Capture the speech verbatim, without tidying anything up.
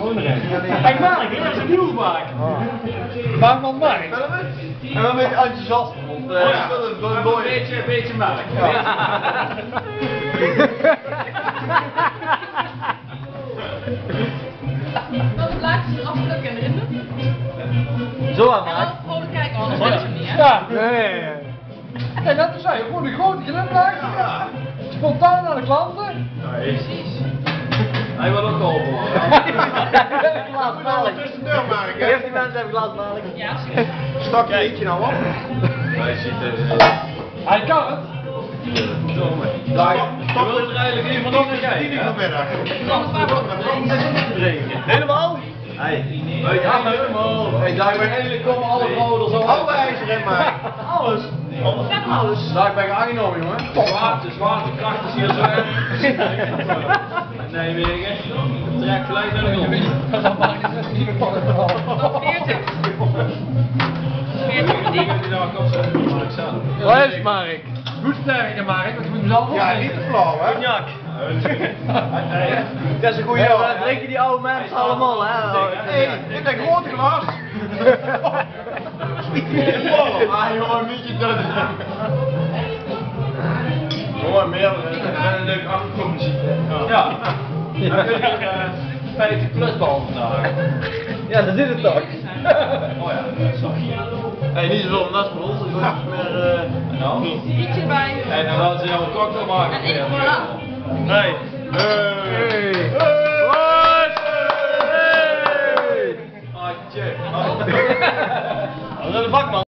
gewoon erin. Kijk Mark, hier is een nieuw Mark. Mark van Mark. En dan een beetje enthousiast, want uh, oh ja. Een beetje, een beetje Mark. Ja. Welke plaatjes er afgelukt en erin doen? Zo aan En Mark. wel vrolijk kijken, anders weet je hem niet, hè? Ja. Nee. En dat zei je, gewoon een grote glimlach. Spontaan naar de klanten. Precies. Hij wil ook geholpen worden. Glasmalig. Tussendoor Mark, hè? Heeft die mensen even glasmalig? Ja, serieus. Stak je eentje nou op? Hij ziet het. Hij kan het. Daar, je wilt er eigenlijk even van opkijken. tien uur vanmiddag. Anders waar wordt het Drinken. Helemaal? Hey, ja, helemaal. Hey, daar ben eigenlijk komen alle vrouwen er zo Alle ijzer in Mark. Alles. alles. Daar ben ik aangenomen, jongen. Zwaarte, zwaartekracht is hier zo. Nijmegen. Trek gelijk naar de grond. Dat maakt het niet meer van het verhaal. Nog veertig. veertig verdiend. Waar is Mark? Goed sterk, Mark, want je moet mezelf ook Ja, niet te flauw, hè? Cognac. Dat is een goeie, dat drinken die oude mensen allemaal, hè? Nee, in dat grote glas. Ah, jongen, niet je dat. Mooi, meer. Een leuk achtergrondmuziek. Ja. Dan kun je vijftig plus bal vandaag. Ja, dat is het toch? Oh ja, sorry. Hey, niet zoveel nas voor ons, dus we moeten meer. Uh, nou? Rietje erbij. En dan laten ze jou een cocktail maken. En ik voilà. Hey. Hey. Hey. Hey. Hey. Ah, check. Dat is een vakman.